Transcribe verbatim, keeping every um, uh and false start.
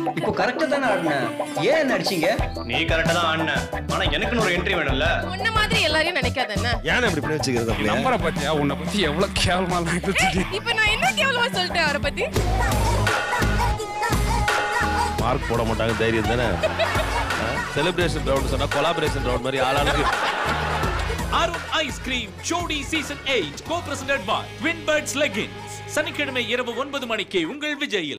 இப்போ கரெக்டா தானே ஆடினேன். ஏன் என்ன அடிச்சீங்க? நீ கரெக்டா தான் ஆடின. ஆனா எனக்குன்னு ஒரு என்ட்ரி வேணும்ல. உன்ன மாதிரி எல்லாரையும் நினைக்காத என்ன? ஏன் இப்படி பண்ணி வச்சிருக்கிறது அப்படி? நம்பரை பத்தியா உன்னை பத்தி எவ்வளவு கேவலமா இருந்துச்சு. இப்போ நான் என்ன கேவலமா சொல்லிட்டேன் அவரை பத்தி? மார்க் போட மாட்டாங்க தைரியம் தானே. செலிப்ரேஷன் ரவுண்ட் சொன்னா கொலாபரேஷன் ரவுண்ட் மாதிரி ஆளாளுக்கு. Arun ice cream Jodi season eight co presented by Winbirds leggings. சனிக்கிழமை இரவு ஒன்பது மணிக்கு உங்கள் விஜயில்.